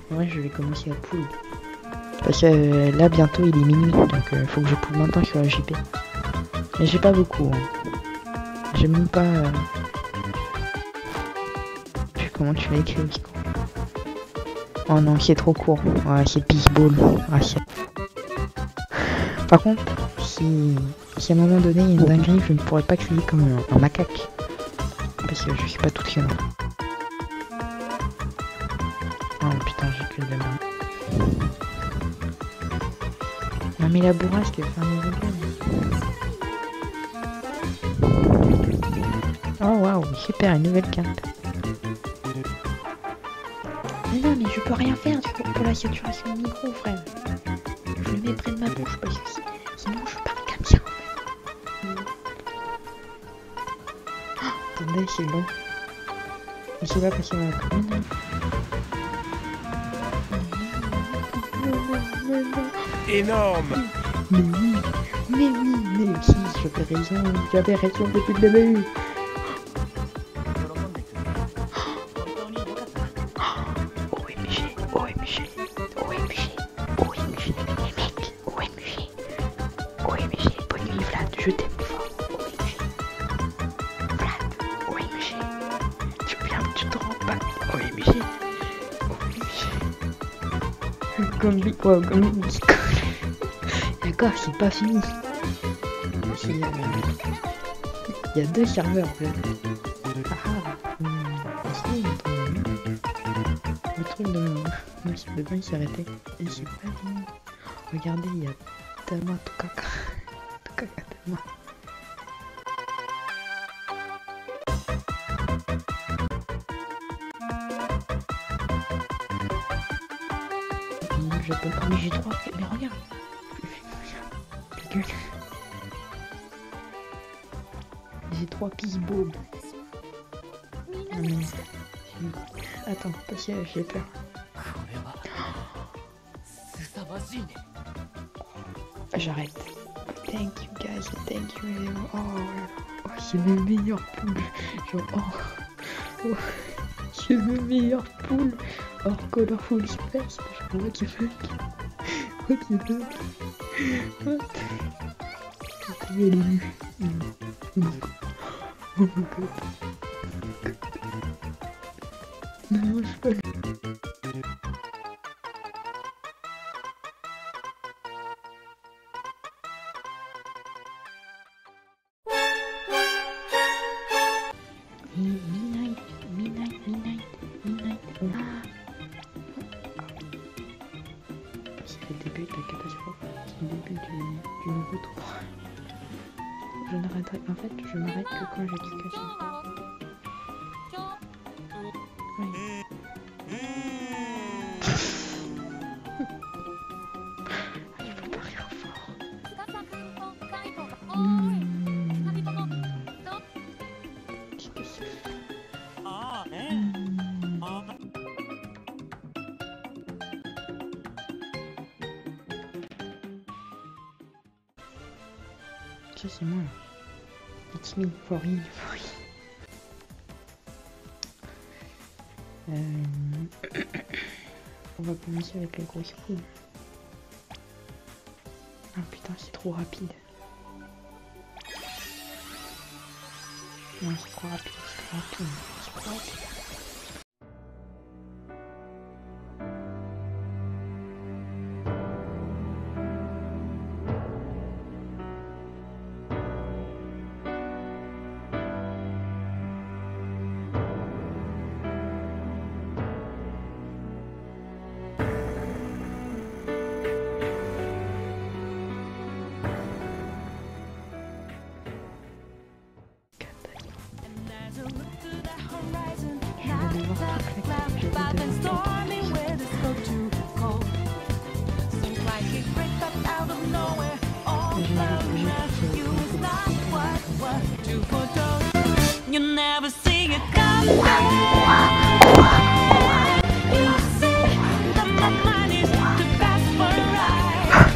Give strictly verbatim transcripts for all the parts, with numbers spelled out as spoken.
Ouais, je vais commencer à pool. Parce que euh, là, bientôt, il est minuit. Donc, euh, faut que je pool maintenant sur la J P. Mais j'ai pas beaucoup. Hein. J'ai même pas... Euh... Je sais comment tu l'as écrit aussi. Oh non, c'est trop court. Ouais, c'est Peaceball. Ah, par contre, si... si à un moment donné, il y a une dinguerie, je ne pourrais pas crier comme un, un macaque. Parce que je suis pas toute seule. Oh putain, j'ai que de la merde. Non mais la bourrasque, elle fait un mauvais game. Oh waouh, super, une nouvelle carte. Mais non, mais je peux rien faire du coup pour la saturation de micro, frère. Je le mets près de ma bouche parce que sinon je parle comme ça. Oh, attendez, c'est bon. Je sais pas passer dans la commune. Énorme. Mais oui, mais oui, mais si, j'avais raison, j'avais raison depuis le début. O M G, O M G, O M G, O M G, les mecs, O M G, O M G, bonne nuit Vlad, je t'aime fort, O M G, Vlad, O M G, tu viens, tu te rends pas, O M G, O M G, comme quoi, comme d'accord, c'est pas fini. Il y, a... il y a deux serveurs. Là. Ah, hum, si, le truc de le serveur il s'est arrêté. Et c'est pas fini. Regardez, il y a tellement tout caca. Tout caca tellement. Je peux pas, mais j'ai trois. Mais regarde. J'ai trois Peaceball. Mmh. Attends, parce que j'ai peur. J'arrête. Thank you guys, thank you. Oh, oh c'est mes meilleures poules. Genre, oh, oh c'est mes meilleures poules. Hors colorful space. Genre, what the fuck? What the fuck? What? Elle est nue. Oh my god. Non, je peux. Midnight, midnight, midnight, midnight. Ah. C'est le début de la catastrophe. C'est le début du, du nouveau tour. Je n'arrêterai. En fait, je m'arrête que quand j'ai du caché. Oui. Je peux pas rire fort. Mmh. Qu'est-ce que c'est? Mmh. Ça c'est moi. It's me, for real, for real. Euh... On va commencer avec la grosse poule. Ah putain, c'est trop rapide. Non, c'est trop rapide, c'est trop rapide, c'est trop rapide. You never see it coming. You see that my mind is the best for right.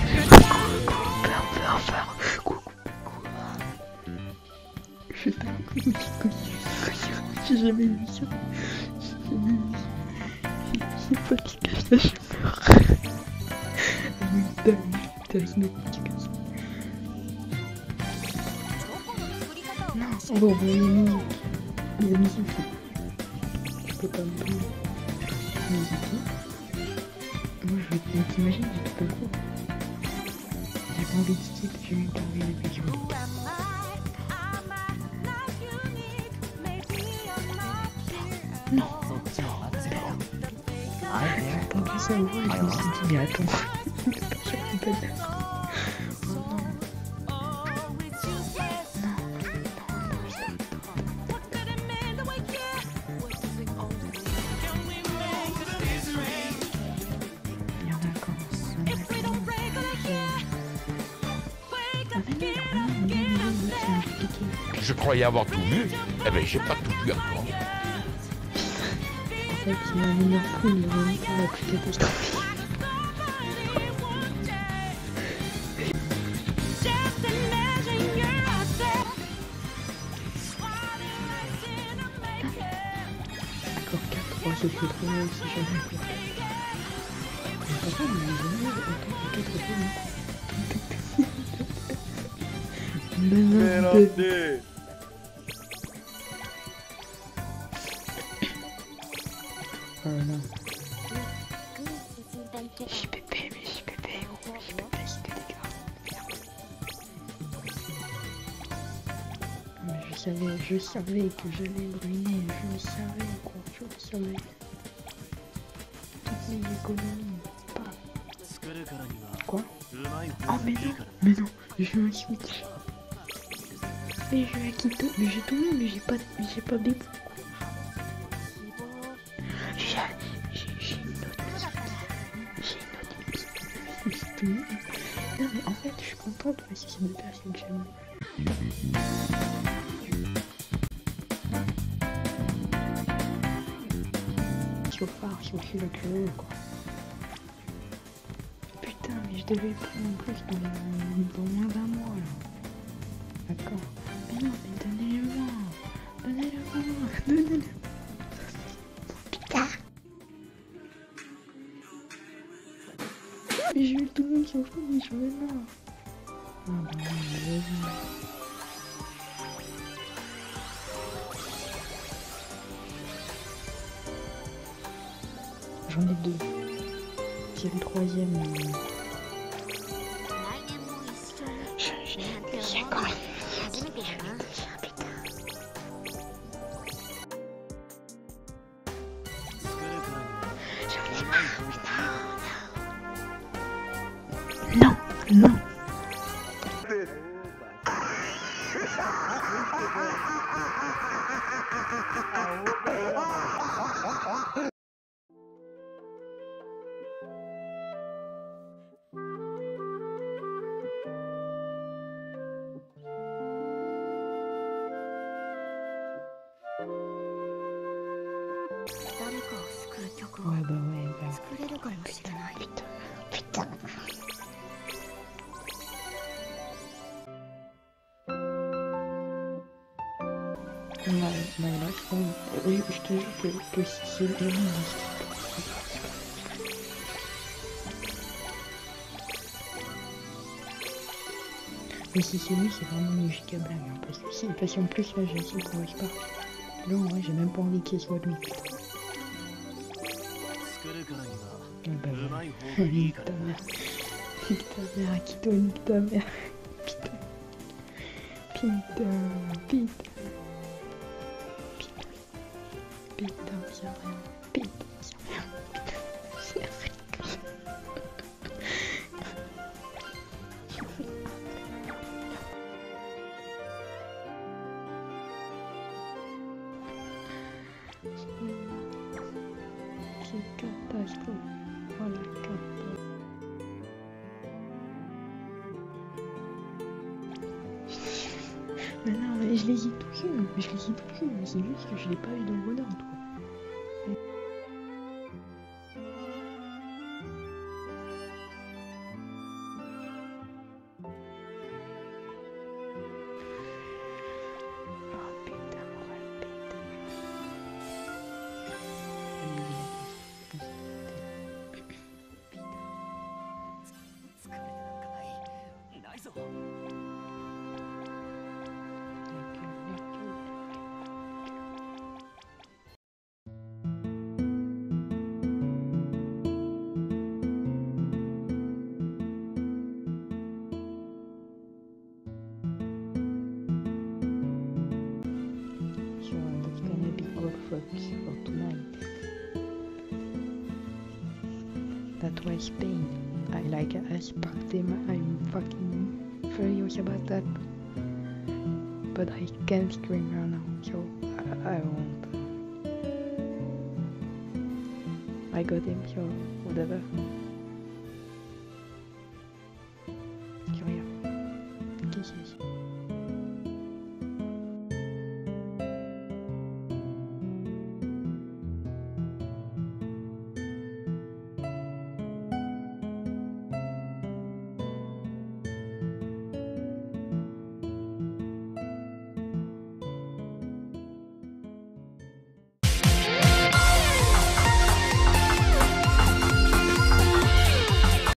Je t'ai j'ai jamais vu ça. J'ai jamais vu ça. J'ai pas de Je meurs. Putain, putain, ce mec, tu casses. Non, oh, bon, il y a musique. Il y a musique. Je peux pas me plaindre. Musique. Moi, je vais te t'imaginer, j'ai tout le coup. J'ai pas envie de skip, j'ai même pas envie de vidéo. Non. J'ai entendu ça, ouais, je me suis dit, mais attends. Je peux pas dire. Oh non. Il y en a encore. Je croyais avoir tout vu. Eh ben, j'ai pas tout vu encore. En fait, il y a un meilleur pool, il y a un meilleur la plus catastrophique. Encore quatre, oh, c'est trop trop mal si jamais quoi. Mais par contre, il y a jamais autant que quatre fois. Merde. Oh là là. J'y pépé, mais j'y pépé, gros. J'y pépé, j'y pépé, les gars. Mais je savais, je savais que j'allais me ruiner. Je le savais, quoi. Je le savais. Toutes mes économies. Pas. Quoi? Oh, mais non, mais non. J'ai eu un switch. Mais je vais quitter. Mais j'ai tout mis, mais j'ai pas, j'ai pas des. J'ai une autre musique. J'ai une autre musique. Non mais en fait je suis contente parce que c'est deux personnes que j'aime. Chauffard, chauffer le curieux quoi. Putain mais je devais prendre en plus dans, dans moins d'un mois là. D'accord. Mais non mais donnez-le-moi. Donnez-le-moi. Donnez-le. Mais j'ai eu tout le monde qui en fout, mais je veux pas. Ah bah non, mais vas-y. J'en ai deux. C'est le troisième. Mais... Je... Je... Il y a quand même... Il y a putain. J'en ai marre. Non, non. Ouais bah ouais bah. Putain, putain, putain. Ouais, ouais, là, je, oui, je te jure que, que si c'est vraiment un skip. Mais si c'est lui, c'est vraiment une giga blague. Hein, parce que si, parce qu'en plus, là, j'ai essayé pour Spark. Là, en vrai, j'ai même pas envie qu'il soit lui. Ah bah ouais. Nique ta mère. Nique ta mère, Akito, nique ta mère. Putain. Putain. Putain. Putain, c'est rien. Putain, c'est rien. Putain, c'est rien. C'est catastrophe. Voilà, catastrophe. Mais non, mais je les ai tous eus. Je les ai tous eus. C'est juste que je l'ai pas eu dans le bon ordre. So that's gonna be all folks for tonight. That was Spain. I like aspartame. I'm fucking furious about that. But I can't scream right now, so I, I won't. I got him, so whatever.